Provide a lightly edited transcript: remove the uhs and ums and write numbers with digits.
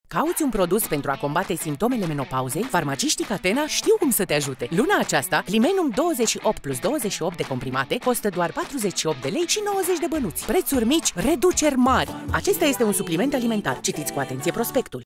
Cauți un produs pentru a combate simptomele menopauzei? Farmaciștii Catena știu cum să te ajute. Luna aceasta, Climenum 28 plus 28 de comprimate costă doar 48 de lei și 90 de bănuți. Prețuri mici, reduceri mari. Acesta este un supliment alimentar. Citiți cu atenție prospectul.